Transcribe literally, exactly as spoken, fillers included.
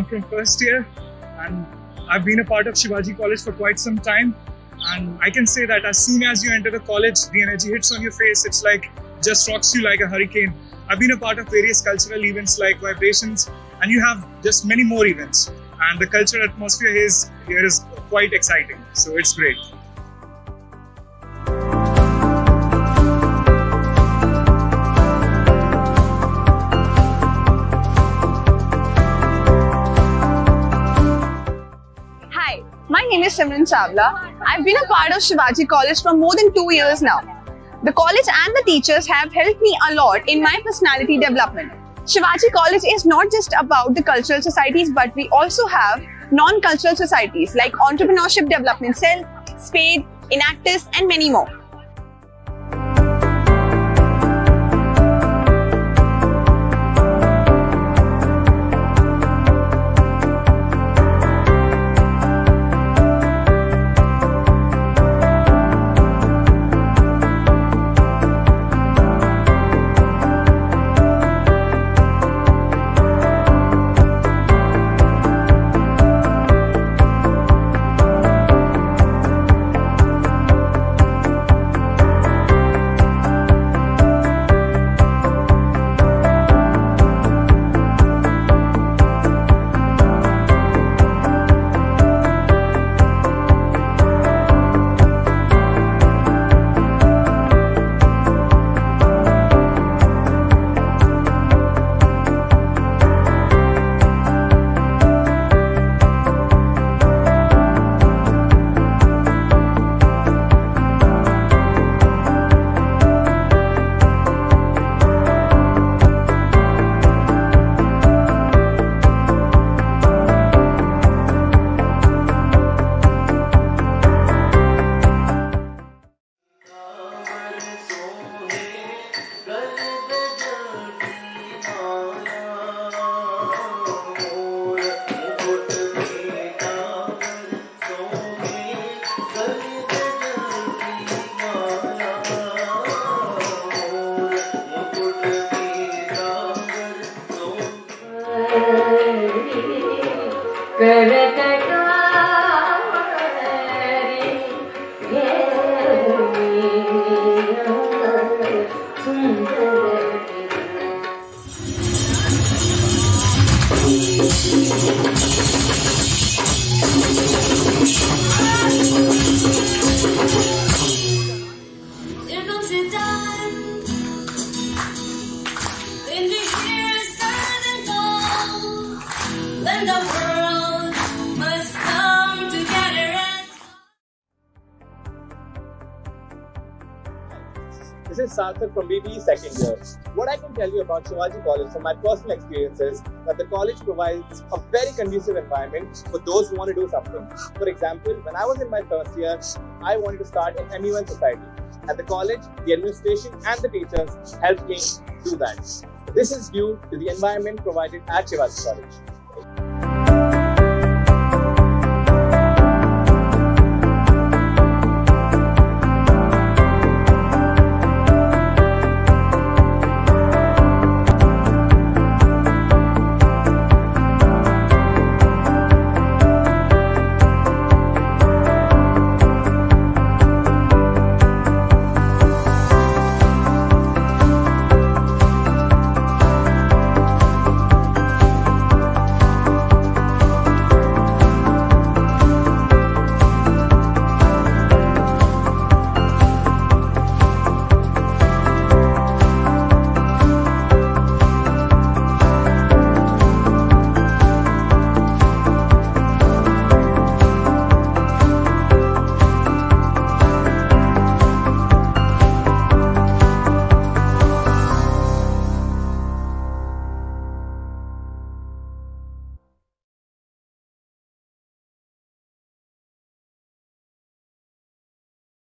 from first year, and I've been a part of Shivaji College for quite some time. And I can say that as soon as you enter the college, the energy hits on your face. It's like just rocks you like a hurricane. I've been a part of various cultural events like Vibrations, and you have just many more events. And the cultural atmosphere is, here is quite exciting. So it's great. Hi, my name is Simran Chawla. I've been a part of Shivaji College for more than two years now. The college and the teachers have helped me a lot in my personality development. Shivaji College is not just about the cultural societies, but we also have non-cultural societies like Entrepreneurship Development Cell, SPADE, Enactus, and many more. There comes a time when we hear a certain call, when the world must come together and This is Sarthak from B B E second year. What I can tell you about Shivaji College from my personal experience is that the college provides a very conducive environment for those who want to do something. For example, when I was in my first year, I wanted to start an M U N society. At the college, the administration and the teachers helped me do that. This is due to the environment provided at Shivaji College.